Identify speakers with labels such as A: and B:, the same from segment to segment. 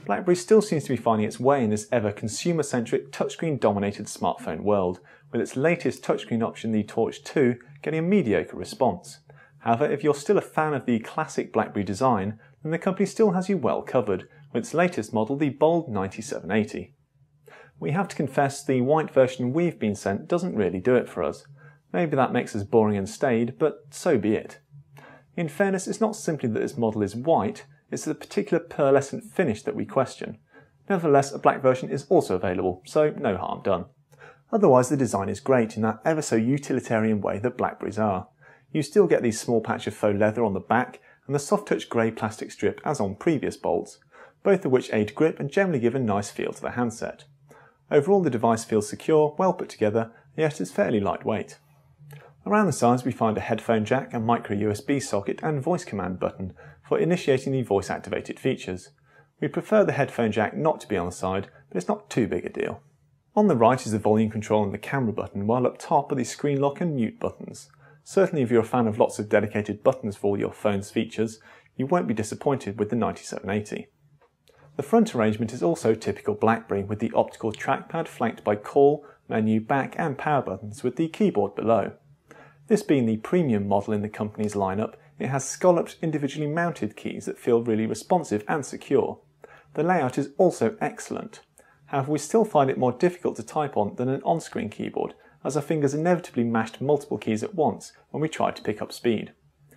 A: BlackBerry still seems to be finding its way in this ever consumer-centric, touchscreen-dominated smartphone world, with its latest touchscreen option, the Torch 2, getting a mediocre response. However, if you're still a fan of the classic BlackBerry design, then the company still has you well covered, with its latest model, the Bold 9780. We have to confess the white version we've been sent doesn't really do it for us. Maybe that makes us boring and staid, but so be it. In fairness, it's not simply that this model is white, it's the particular pearlescent finish that we question. Nevertheless, a black version is also available, so no harm done. Otherwise, the design is great in that ever so utilitarian way that BlackBerries are. You still get these small patch of faux leather on the back and the soft touch grey plastic strip as on previous Bolds, both of which aid grip and generally give a nice feel to the handset. Overall, the device feels secure, well put together, yet is fairly lightweight. Around the sides we find a headphone jack, a micro USB socket and voice command button for initiating the voice activated features. We prefer the headphone jack not to be on the side, but it's not too big a deal. On the right is the volume control and the camera button, while up top are the screen lock and mute buttons. Certainly if you're a fan of lots of dedicated buttons for all your phone's features, you won't be disappointed with the 9780. The front arrangement is also typical BlackBerry, with the optical trackpad flanked by call, menu, back and power buttons with the keyboard below. This being the premium model in the company's lineup, it has scalloped individually mounted keys that feel really responsive and secure. The layout is also excellent. However, we still find it more difficult to type on than an on-screen keyboard, as our fingers inevitably mashed multiple keys at once when we try to pick up speed.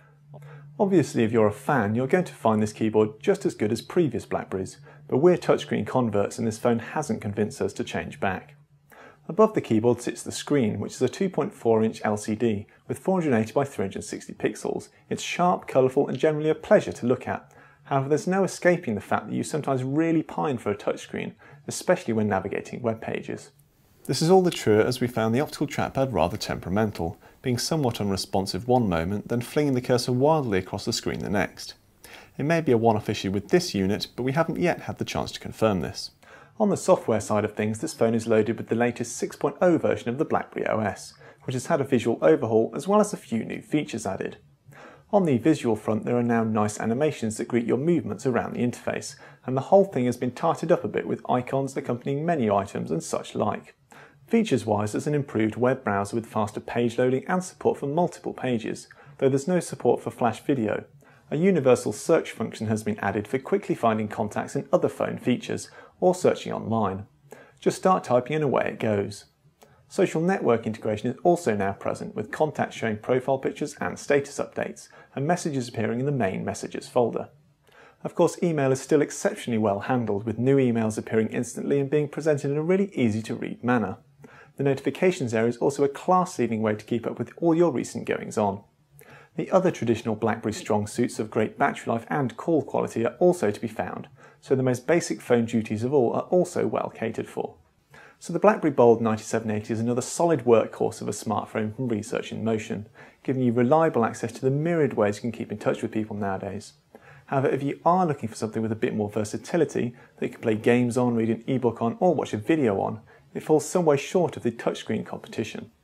A: Obviously, if you're a fan, you're going to find this keyboard just as good as previous BlackBerries, but we're touchscreen converts and this phone hasn't convinced us to change back. Above the keyboard sits the screen, which is a 2.4-inch LCD with 480 by 360 pixels. It's sharp, colourful and generally a pleasure to look at. However, there's no escaping the fact that you sometimes really pine for a touchscreen, especially when navigating web pages. This is all the truer as we found the optical trackpad rather temperamental, being somewhat unresponsive one moment, then flinging the cursor wildly across the screen the next. It may be a one-off issue with this unit, but we haven't yet had the chance to confirm this. On the software side of things, this phone is loaded with the latest 6.0 version of the BlackBerry OS, which has had a visual overhaul as well as a few new features added. On the visual front, there are now nice animations that greet your movements around the interface, and the whole thing has been tarted up a bit with icons accompanying menu items and such like. Features-wise, there's an improved web browser with faster page loading and support for multiple pages, though there's no support for flash video. A universal search function has been added for quickly finding contacts and other phone features, or searching online. Just start typing and away it goes. Social network integration is also now present, with contacts showing profile pictures and status updates, and messages appearing in the main messages folder. Of course, email is still exceptionally well handled, with new emails appearing instantly and being presented in a really easy to read manner. The notifications area is also a class-leading way to keep up with all your recent goings-on. The other traditional BlackBerry strong suits of great battery life and call quality are also to be found, so the most basic phone duties of all are also well catered for. So the BlackBerry Bold 9780 is another solid workhorse of a smartphone from Research in Motion, giving you reliable access to the myriad ways you can keep in touch with people nowadays. However, if you are looking for something with a bit more versatility that you can play games on, read an ebook on, or watch a video on, it falls some way short of the touchscreen competition.